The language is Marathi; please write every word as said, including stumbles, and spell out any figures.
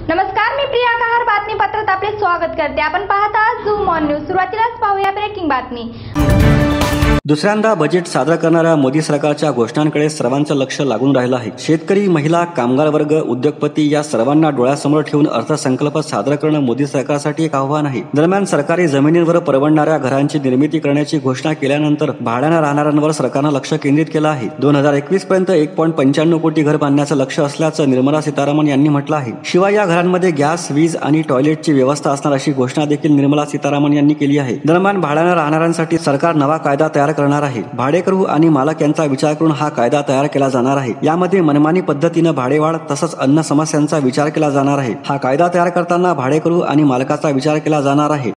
नमस्कार, मी प्रिया कहार बातमीपत्रात आपले स्वागत करते। आपण पाहत आहात झूम ऑन न्यूज। सुरुवातीलाच पाहूया ब्रेकिंग बातमी। दुसऱ्यांदा बजेट सादर करणाऱ्या मोदी सरकारच्या घोषणांकडे सर्वांचं लक्ष लागून राहिलं आहे। शेतकरी, महिला, कामगार वर्ग, उद्योगपती या सर्वांना डोळ्यासमोर ठेवून अर्थसंकल्प सादर करणं मोदी सरकारसाठी एक आव्हान आहे। दरम्यान सरकारी जमिनींवर परवडणाऱ्या घरांची निर्मिती करण्याची घोषणा केल्यानंतर भाड्यानं राहणाऱ्यांवर सरकारनं लक्ष केंद्रित केलं आहे। दोन हजार एकवीस पर्यंत एक पॉईंट पंच्याण्णव कोटी घर बांधण्याचं लक्ष्य असल्याचं निर्मला सीतारामन यांनी म्हटलं आहे। शिवाय या घरांमध्ये गॅस, वीज आणि टॉयलेटची व्यवस्था असणार अशी घोषणा देखील निर्मला सीतारामन यांनी केली आहे। दरम्यान भाड्यानं राहणाऱ्यांसाठी सरकार नवा कायदा तयार करणार आहे। भाडेकरू आणि मालक यांचा विचार करून हा कायदा तयार केला जाणार आहे। यामध्ये मनमानी पद्धतीनं भाडेवाढ तसंच अन्न समस्यांचा विचार केला जाणार आहे। हा कायदा तयार करताना भाडेकरू आणि मालकाचा विचार केला जाणार आहे।